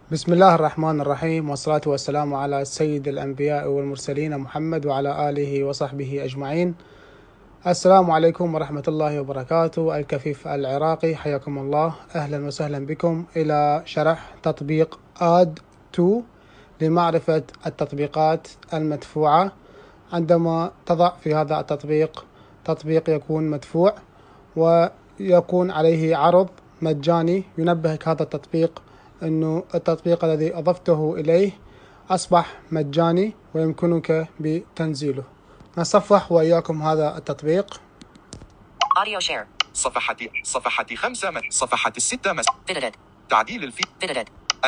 بسم الله الرحمن الرحيم، والصلاة والسلام على سيد الأنبياء والمرسلين محمد وعلى آله وصحبه أجمعين. السلام عليكم ورحمة الله وبركاته. الكفيف العراقي، حياكم الله، أهلا وسهلا بكم إلى شرح تطبيق آد 2 لمعرفة التطبيقات المدفوعة. عندما تضع في هذا التطبيق تطبيق يكون مدفوع ويكون عليه عرض مجاني، ينبهك هذا التطبيق أنه التطبيق الذي أضفته إليه أصبح مجاني ويمكنك بتنزيله. نصفح وإياكم هذا التطبيق. Audio share. صفحة 5 صفحة 6 Vidit. تعديل الفي Vidit.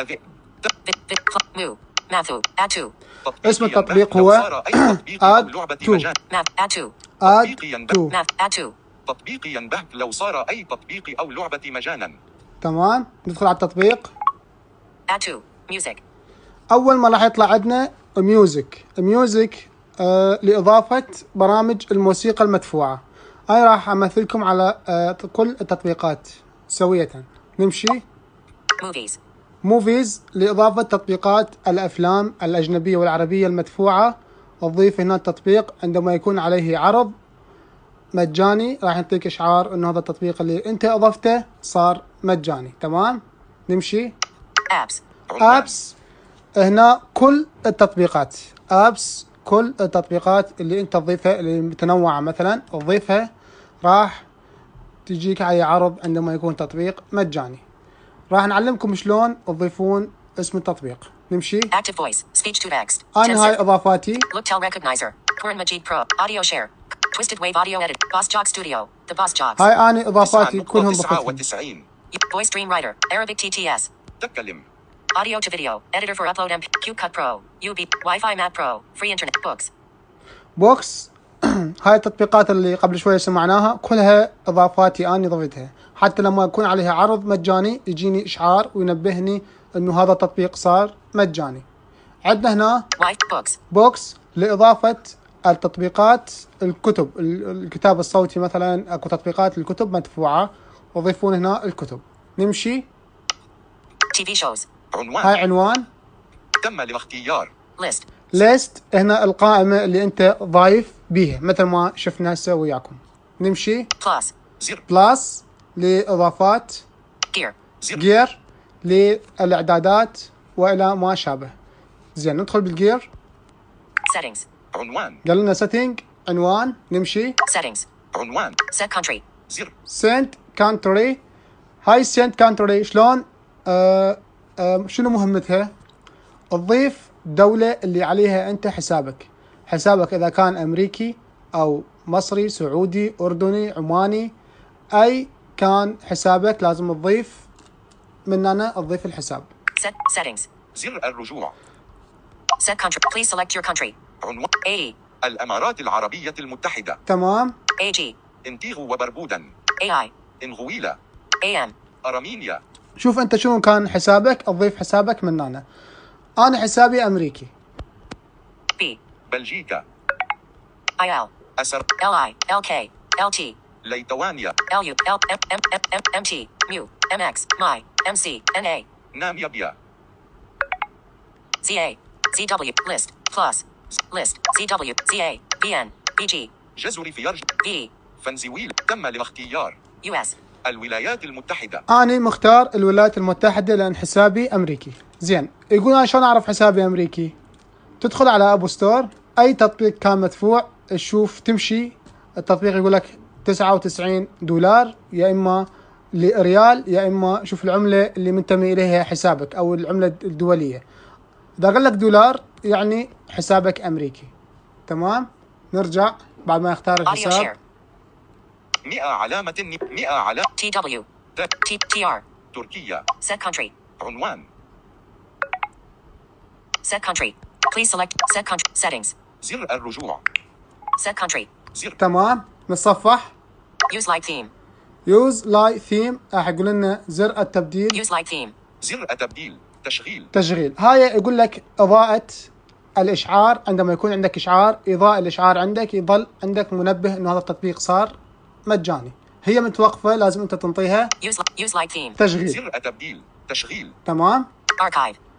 Move. Mathu. Add to. اسم التطبيق هو آد 2. Add to. آد 2. Add to. تطبيق ينبهك لو صار أي تطبيق أو لعبة مجانا. تمام، ندخل على التطبيق. Add to. Music. أول ما راح يطلع عندنا ميوزك لإضافة برامج الموسيقى المدفوعة. أنا راح أمثلكم على كل التطبيقات سوية. نمشي. موفيز لإضافة تطبيقات الأفلام الأجنبية والعربية المدفوعة. أضيف هنا التطبيق عندما يكون عليه عرض مجاني راح يعطيك إشعار إنه هذا التطبيق اللي أنت أضفته صار مجاني. تمام، نمشي. أبس هنا كل التطبيقات، كل التطبيقات اللي أنت تضيفها اللي متنوعة مثلا تضيفها راح تجيك على عرض عندما يكون تطبيق مجاني. راح نعلمكم شلون تضيفون اسم التطبيق. نمشي. Active voice. Speech to text. أنا هاي إضافاتي. Looktel recognizer. Quran Majid Pro. Audio share. Twisted Wave Audio Edit. Boss Jog Studio. The Boss Jogs. هاي أنا إضافاتي كلهم بخصهم. 99. Voice Dream Writer. Arabic TTS. تكلم. Audio to video. Editor for upload MP. CubeCut Pro. UB. Wi-Fi Map Pro. Free Internet. Books. بوكس هاي التطبيقات اللي قبل شوية سمعناها كلها إضافاتي أنا ضفتها، حتى لما يكون عليها عرض مجاني يجيني إشعار وينبهني إنه هذا التطبيق صار مجاني. عندنا هنا بوكس لإضافة التطبيقات الكتب، الكتاب الصوتي مثلا أكو تطبيقات الكتب مدفوعة وضيفون هنا الكتب. نمشي. TV shows. هاي عنوان. تم الاختيار. ليست هنا القائمة اللي أنت ضايف بيها مثل ما شفنا هسه وياكم. نمشي. بلس لإضافات. جير للإعدادات وإلى ما شابه. زين، ندخل بالجير. عنوان. قال لنا سيتنج عنوان. نمشي. عنوان. Set country. سنت كانتري. هاي سنت كانتري شلون شنو مهمتها؟ تضيف دولة اللي عليها أنت حسابك إذا كان أمريكي أو مصري سعودي أردني عماني، أي كان حسابك لازم تضيف من هنا تضيف الحساب. Settings. زر الرجوع. Set country. Please select your country. عنوان. A. الأمارات العربية المتحدة. تمام. AG. انتيغو وبربودا. AI. انغويلا. AM. أرمينيا. شوف أنت شنو كان حسابك تضيف حسابك من هنا. أنا حسابي أمريكي. B. بلجيكا. IL. أسر. LI. LK. LT. ليتوانيا. LU. MT. MU. MX. MY. MC. NA. ناميبيا. ZA. ZW. List. Plus. List. ZW. ZA. VN. VG. جزر فيرج. V. فنزويل. تم الاختيار. US. الولايات المتحدة. أنا مختار الولايات المتحدة لأن حسابي أمريكي. زين، يقول أنا شلون أعرف حسابي أمريكي؟ تدخل على أبو ستور، أي تطبيق كان مدفوع تشوف تمشي التطبيق يقول لك $99 يا إما لريال يا إما شوف العملة اللي منتمي إليها حسابك أو العملة الدولية. إذا قال لك دولار يعني حسابك أمريكي. تمام، نرجع بعد ما يختار الحساب. 100 علامة 100 علامة. TW. TR. تركيا. Set country. عنوان. Set country. Please select set country settings. زر الرجوع. Set country. زر. تمام، نتصفح. Use light theme. Use light theme راح يقول لنا زر التبديل. Use light theme. زر التبديل. تشغيل. هاي يقول لك إضاءة الإشعار. عندما يكون عندك إشعار إضاءة الإشعار عندك يظل عندك منبه إنه هذا التطبيق صار مجاني. هي متوقفة لازم أنت تنطيها Use light theme. تشغيل. زر التبديل. تشغيل. تمام. Archive.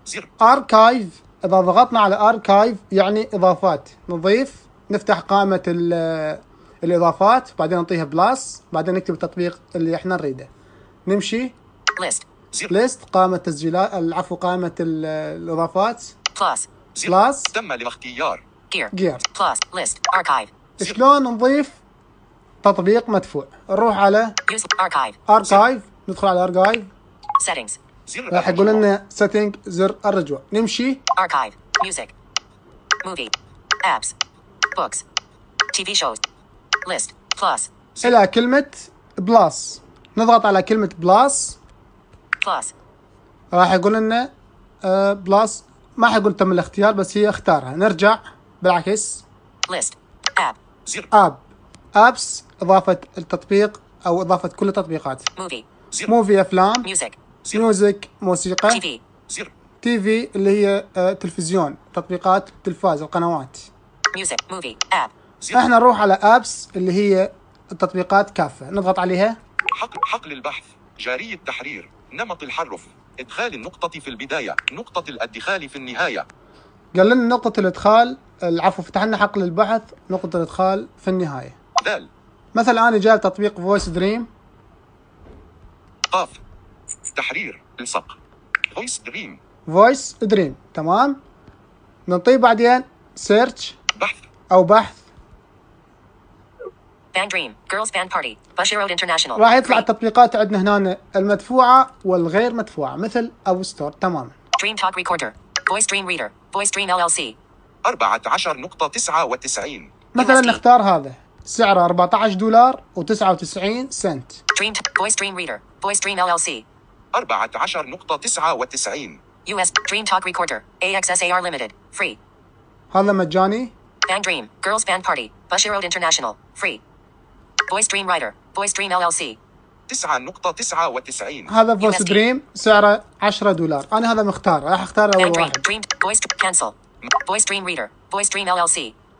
زر. اركايف، اذا ضغطنا على اركايف يعني اضافات، نضيف، نفتح قائمة الاضافات، بعدين نعطيها بلاس، بعدين نكتب التطبيق اللي احنا نريده. نمشي List. زر. ليست، قائمة تسجيلات، العفو، قائمة الاضافات. Plus. زر. بلاس. تم الاختيار. Gear. Gear. Plus. List. Archive. شلون نضيف تطبيق مدفوع؟ نروح على Use. Archive. اركايف، ندخل على اركايف، Settings. زر راح يقول الرجوع. لنا سيتنج، زر الرجوع. نمشي Archive. Music. Movie. Apps. Books. TV shows. List. Plus. الى كلمة بلاس، نضغط على كلمة بلاس، Plus. راح يقول لنا بلاس، ما حيقول تم الاختيار بس هي اختارها. نرجع بالعكس، List. App. زر. ابس، اضافة التطبيق او اضافة كل التطبيقات. Movie. زر. موفي، افلام. Music. زر. ميوزك، موسيقى. TV. زر. تي في اللي هي تلفزيون، تطبيقات التلفاز، القنوات. Music. Movie. App. زر. احنا نروح على ابس اللي هي التطبيقات كافة، نضغط عليها. حقل البحث. جاري التحرير. نمط الحرف. إدخال النقطة في البداية. نقطة الادخال في النهاية. قال لنا نقطة الادخال، العفو، فتح لنا حقل البحث، نقطة الادخال في النهاية. دال. مثلا انا جايب تطبيق فويس دريم. قاف. تحرير. الصق. فويس دريم. فويس دريم، تمام. نعطيه بعدين سيرش بحث. او بحث، Band Dream. Girls Band Party. Bushy Road International. راح يطلع Free. التطبيقات عندنا هنا المدفوعة والغير مدفوعة مثل اب ستور، تماما. Dream Talk Recorder. Voice Dream Reader. Voice Dream LLC. 14.99. مثلا USD. نختار هذا، سعره $14 و99 سنت. Voice Dream Reader. Voice Dream LLC. 14.99. US. Dream Talk Recorder. AXSAR Limited. Free. هذا مجاني. Band Dream. Girls Band Party. Bushy Road International. Free. Voice Dream Writer. Voice Dream LLC. 9.99. هذا فويس USD. دريم سعره $10. انا هذا مختار، راح اختار اول Band Dream. واحد. Dream. Voice. Cancel. Voice Dream Reader. Voice Dream LLC.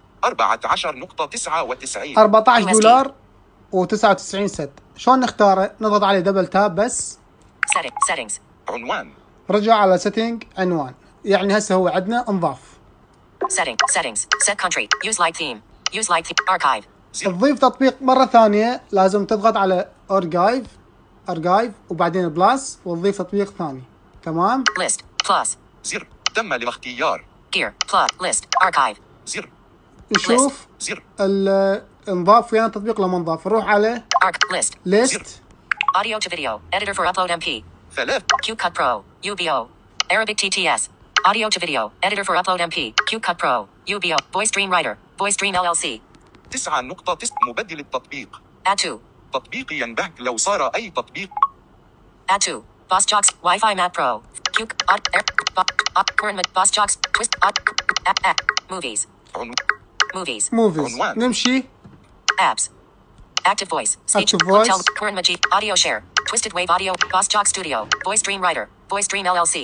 14.99. $14 و99 سنت. شلون نختاره؟ نضغط عليه دبل تاب بس. Settings. عنوان. رجع على سيتنج، عنوان، يعني هسه هو عندنا انضاف. Settings. Set country. Use light theme. Use light theme. Archive. تضيف تطبيق مرة ثانية لازم تضغط على اركايف وبعدين بلاس وتضيف تطبيق ثاني، تمام. List. Plus. زر. تم الاختيار. Gear. Plus. List. Archive. زر. نشوف زر. انضاف وين التطبيق لما انضاف. نروح على List. ليست، Audio to video. Editor for upload MP. 3. QCut Pro. UBO. Arabic TTS. Audio to video. Editor for upload MP. QCut Pro. UBO. Voice Dream Writer. Voice Dream LLC. 9. مبدل التطبيق. Add to. تطبيق ينبهك لو صار أي تطبيق. Add to. Boss Jocks. Wi-Fi Map Pro. Current Boss Jocks. Twist. Movies. Movies. عنوان. نمشي. Apps. Active Voice. Speech. Active Voice. Hotel. Current Majid. Audio Share. Twisted Wave Audio. Boss Jock Studio. Voice Dream Writer. Voice Dream LLC.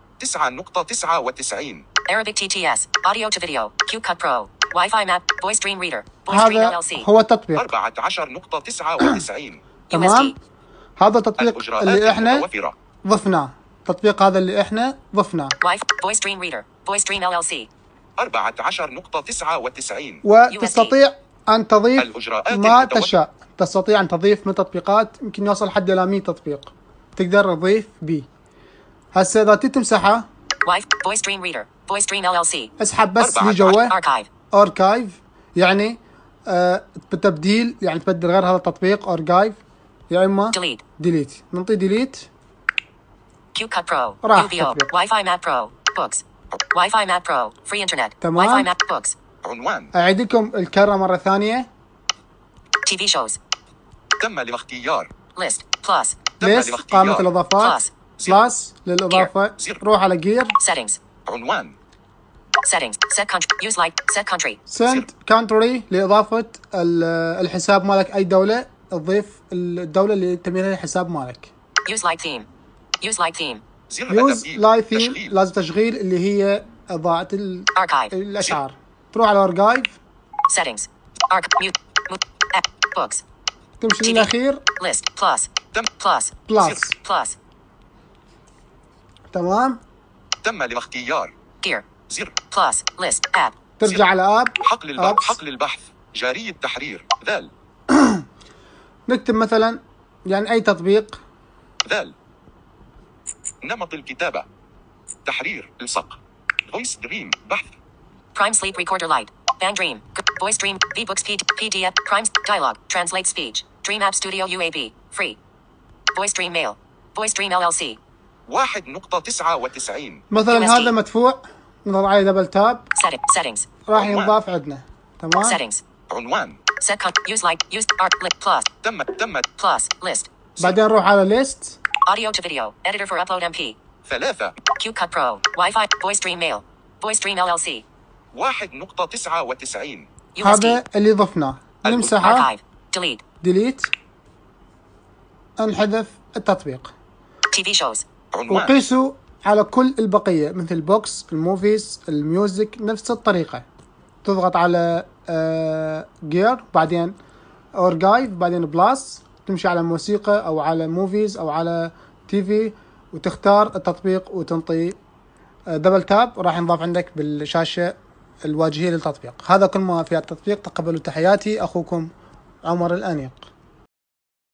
9.99. Arabic TTS. Audio to video. QCut Pro. Wi-Fi Map. Voice Dream Reader. Voice Dream هذا LLC. هو التطبيق، 14.99. تمام. USD. هذا التطبيق الإجراءات اللي احنا المتوفرة. ضفناه، التطبيق هذا اللي احنا ضفناه، Voice Dream Reader. Voice Dream LLC. 14.99. وتستطيع ان تضيف الإجراءات ما المتوفرة. تشاء. تستطيع ان تضيف من تطبيقات يمكن يوصل حد الى 100 تطبيق تقدر تضيف بيه. هسه اذا تمسحه Voice Dream Reader. Voice Dream LLC. اسحب بس 14. لي جوه Archive. اركايف، يعني بالتبديل، يعني تبدل غير هذا التطبيق اركايف يا اما Delete. ديليت. نعطي ديليت. QCut Pro. راح UBO. تطبيق. Wi-Fi Map Pro. Books. Wi-Fi Map Pro. Free Internet. تمام. Wi-Fi Map Books. عنوان. اعيد لكم الكرة مرة ثانية. TV shows. تم الاختيار. List. Plus. تم ليست، الاختيار. قائمة الاضافات. Plus. بلس للاضافة. زر. روح على جير. Settings. عنوان. Settings. Set country. Use light. Set country. سنت كانتري لإضافة الحساب مالك، أي دولة تضيف الدولة اللي تبي لها الحساب مالك. Use light theme. Use light theme. زر يوز التبديل. لاي ثيم، تشغيل. لازم تشغيل اللي هي إضاءة Archive. الأشعار. تروح على أركايف، Settings. Mute. Books. تمشي TV. للأخير List. Plus. تم. Plus. بلس، Plus. تمام. تم اختيار Gear. زر Plus. List. App. ترجع على اب. حقل البحث Apps. حقل البحث جاري التحرير ذال نكتب مثلا يعني اي تطبيق. ذال نمط الكتابة تحرير الصق فويس دريم بحث Prime Sleep Recorder Lite. Bang Dream. Voice Dream. VBooks PDF. Prime. Dialogue. Translate speech. Dream App Studio UAB. Free. Voice Dream Mail. Voice Dream LLC. 1.99 مثلا USD. هذا مدفوع، نضغط عليه دبل تاب Settings. راح ينضاف عندنا. تمام. Settings. عنوان Set use like use art lit plus تم plus list. بعدين نروح على ليست. Audio to video. Editor for upload MP. 3 QCut Pro. Wi-Fi. Voice Dream Mail. Voice Dream LLC. 1.99 هذا اللي ضفناه نمسحه. Archive. Delete. ديليت. انحذف التطبيق. TV shows. عنوان وقيسوا على كل البقية مثل بوكس، الموفيز، الميوزك، نفس الطريقة. تضغط على جير، بعدين أورجايف، بعدين بلاس، تمشي على موسيقى أو على موفيز أو على تي في، وتختار التطبيق وتنطي دبل تاب، راح ينضاف عندك بالشاشة الواجهية للتطبيق. هذا كل ما في التطبيق. تقبلوا تحياتي، أخوكم عمر الأنيق.